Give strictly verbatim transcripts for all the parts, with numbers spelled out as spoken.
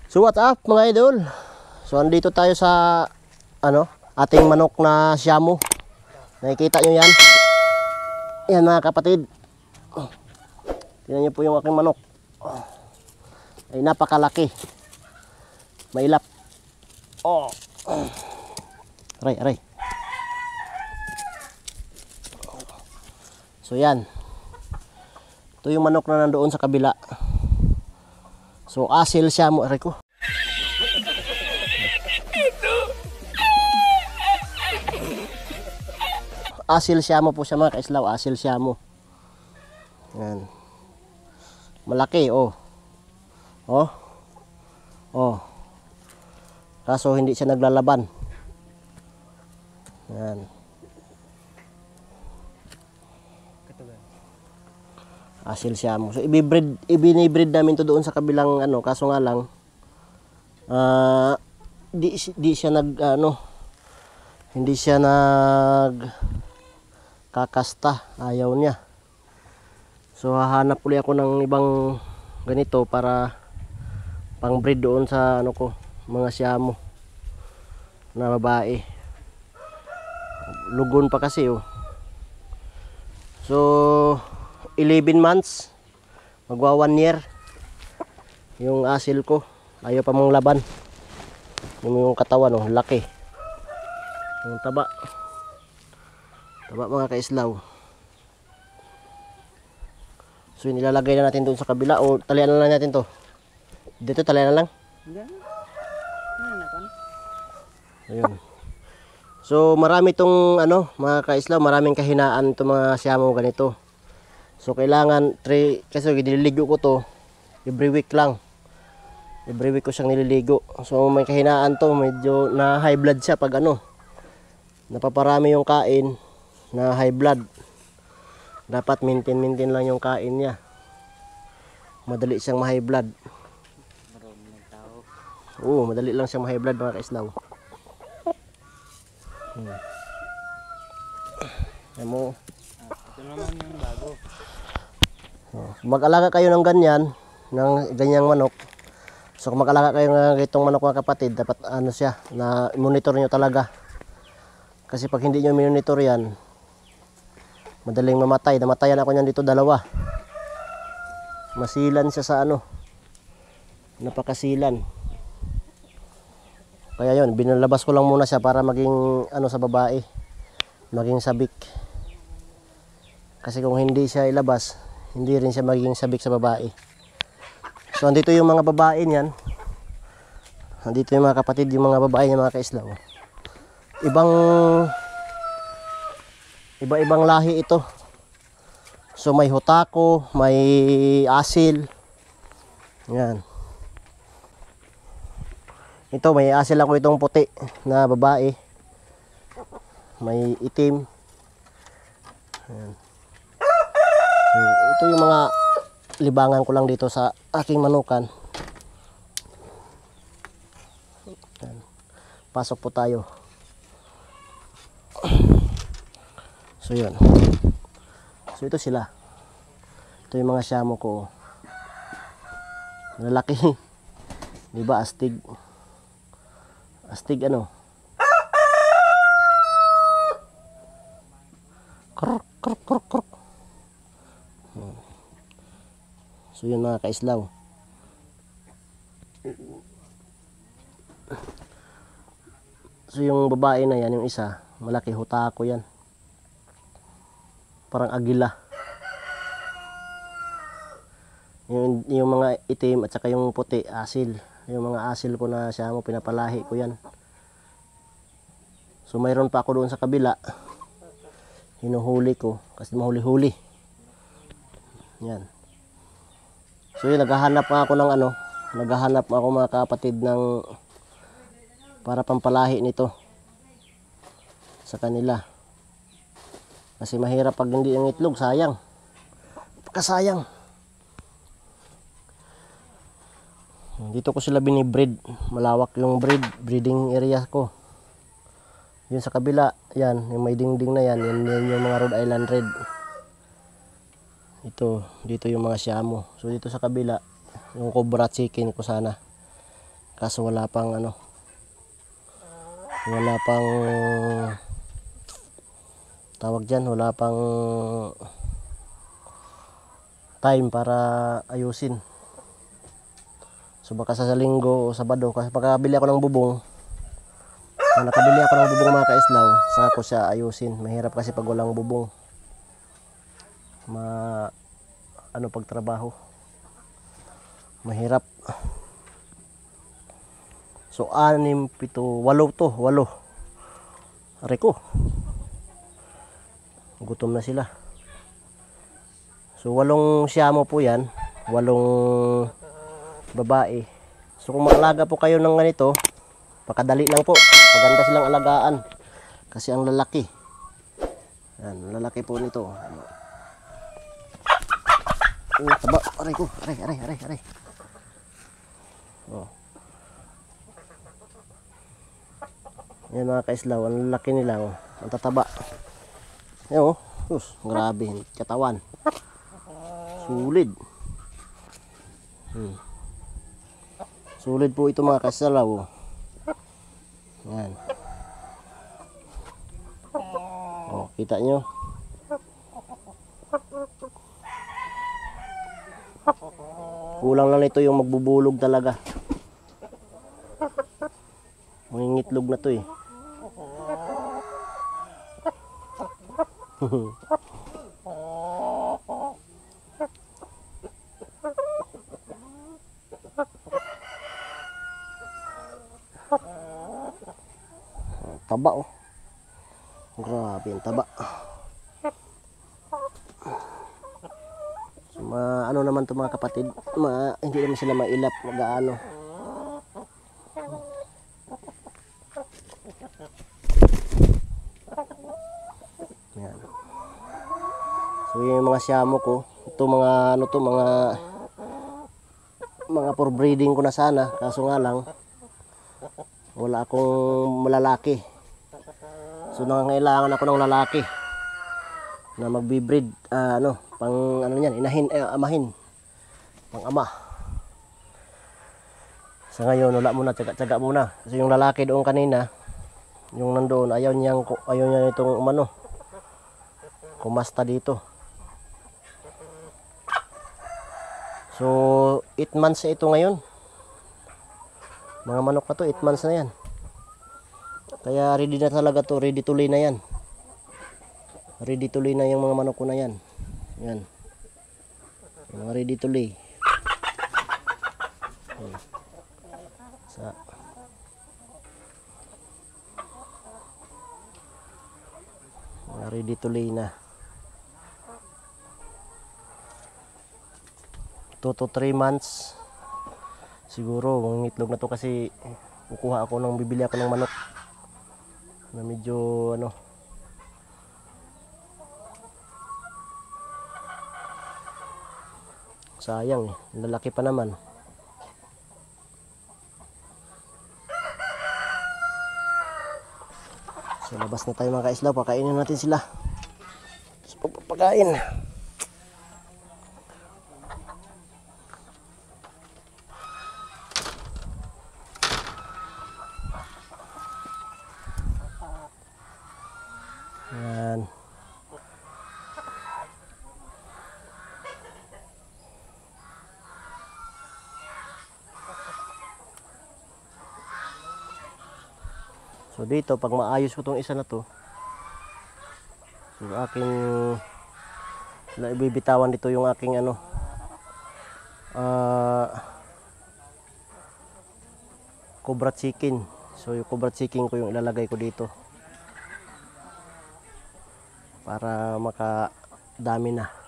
So what up mga idol? So andito tayo sa ano, ating manok na Siamo. Nakikita nyo yan? Yan mga kapatid. Tingnan nyo po yung aking manok. Ay napakalaki. Mailap. Oh. Aray, aray. So yan. Ito yung manok na nandoon sa kabila. So asil Siamo, aray ko. Asil Siamo po siya mga kaislaw, asil Siamo. Yan. Malaki oh. Oh. Oh. Kaso hindi siya naglalaban. Yan. Asil Siamo. So ibibreed, ibinibreed namin to doon sa kabilang ano, kaso nga lang uh, di, di siya nag ano, hindi siya nag kakasta, ayaw niya. So hahanap ulit ako ng ibang ganito para pang breed doon sa ano ko, mga Siamo na babae. Lugon pa kasi oh. So eleven months, magwa one year yung asil ko. Ayaw pa mong laban. Yung, yung katawan oh, laki. Yung taba. Taba mga kaislaw. So nilalagay na natin doon sa kabila o talian na lang natin to. Dito talian na lang. Ayun. So marami tong ano mga kaislaw, maraming kahinaan itong mga Siamo ganito. So kailangan three, kasi nililigo ko to every week lang. Every week ko siyang nililigo. So may kahinaan to, medyo na high blood siya pag ano. Napaparami yung kain na high blood. Dapat maintain-maintain lang yung kain niya. Madali siyang ma-high blood. Marami ng tao. Oo, madali lang siyang ma-high blood mga kaislaw. Hmm. Ayan mo. Ito naman yung bago. Mag-alaga kayo ng ganyan, ng ganyang manok. So kung mag-alaga kayo ng itong manok mga kapatid, dapat ano siya, na monitor nyo talaga. Kasi pag hindi nyo monitor yan, madaling mamatay. Namatayan ako niyan dito dalawa. Masilan siya sa ano, napakasilan. Kaya yun, binalabas ko lang muna siya para maging ano sa babae, maging sabik. Kasi kung hindi siya ilabas, hindi rin siya magiging sabik sa babae. So andito yung mga babae niyan. Andito yung mga kapatid, yung mga babae niya mga kaislaw. Ibang iba-ibang lahi ito. So may hutako, may asil. Yan. Ito may asil ako itong puti na babae. May itim. Yan. So, ito yung mga libangan ko lang dito sa aking manukan. Yan. Pasok po tayo. So yun. So ito sila. Ito yung mga Siamo ko. Lalaki. Diba astig? Astig ano? Krok krok krok krok. So yun mga kaislaw. So yung babae na yan, yung isa, malaki, hutako yan. Parang agila. Yung, yung mga itim at saka yung puti, asil. Yung mga asil ko na Siamo, pinapalahi ko yan. So mayroon pa ako doon sa kabila. Hinuhuli ko kasi mahuli-huli. Yan. So yun, naghahanap ako ng ano, naghahanap ako mga kapatid ng para pampalahi nito sa kanila. Kasi mahirap pag hindi ang itlog, sayang. Kasayang. Dito ko sila binibreed. Malawak yung breed, breeding area ko. Yun sa kabila, yan, yung may dingding na yan, yan, yan yung mga Rhode Island Red. Ito, dito yung mga Siamo. So dito sa kabila, yung Cobra Chicken ko sana. Kaso wala pang ano, wala pang tawag dyan, wala pang time para ayusin. So baka sa linggo o Sabado, kasi pagkabili ako ng bubong, kung nakabili ako ng bubong mga kaislaw, saka ko siya ayusin. Mahirap kasi pag walang bubong, ma ano pagtrabaho, mahirap. So anim, pito, walo to, walo. Aray ko, gutom na sila. So walong siyamo po yan, walong babae. So kung mag-alaga po kayo ng ganito, pakadali lang po, maganda silang alagaan kasi ang lalaki, yan, lalaki po nito. Oh, taba, aray ko, aray, aray, aray, aray. Oh. Yan mga kaislaw, ang lalaki nila, oh. Ang tataba. Yan oh, sus, grabe, katawan. Sulit. Hmm. Sulit po ito mga kaislaw, oh. Yan. Oh, kita nyo. Kulang lang nito yung magbubulog talaga. Mangingitlog na to eh. Taba oh. Grabe yung taba. So, ma ano naman to mga kapatid, ma hindi naman sila mailap mag-aano. Yan. So yung mga siyamo ko, ito mga ano to, mga mga for breeding ko na sana, kaso nga lang wala akong malalaki. So nangangailangan ako ng lalaki na magbi-breed, uh, ano, pang ano niyan, inahin, eh, amahin, pang ama. Sa ngayon wala muna, tsaga-tsaga muna. Kasi yung lalaki doon kanina, yung nandoon, ayaw niyang, ayaw niya itong umano, kumasta dito. So eight months na ito ngayon. Mga manok na to, eight months na yan. Kaya ready na talaga to, ready to lay na yan. Ready to lay na yung mga manok ko na yan. Yan. Mga ready to lay. Yan. Sa mga ready to lay na. two to three months. Siguro, mangingitlog na to kasi kukuha ako ng, bibili ako ng manok na medyo ano, sayang eh, lalaki pa naman. So labas na tayo mga kaislaw, pakainin natin sila. So pagpapakain, yan. So dito pag maayos ko tong isa na to, so aking na ibibitawan dito yung aking ano, uh, cobra chicken. So yung cobra chicken ko yung ilalagay ko dito para makadami na.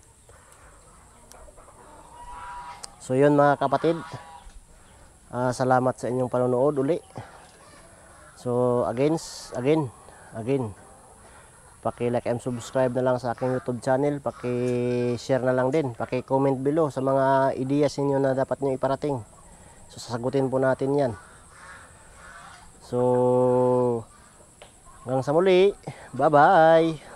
So yun mga kapatid, uh, salamat sa inyong panonood uli. So again, again, again, paki-like and subscribe na lang sa aking YouTube channel, paki-share na lang din, paki-comment below sa mga ideas niyo na dapat niyo iparating. So sasagutin po natin 'yan. So hanggang sa muli, bye-bye.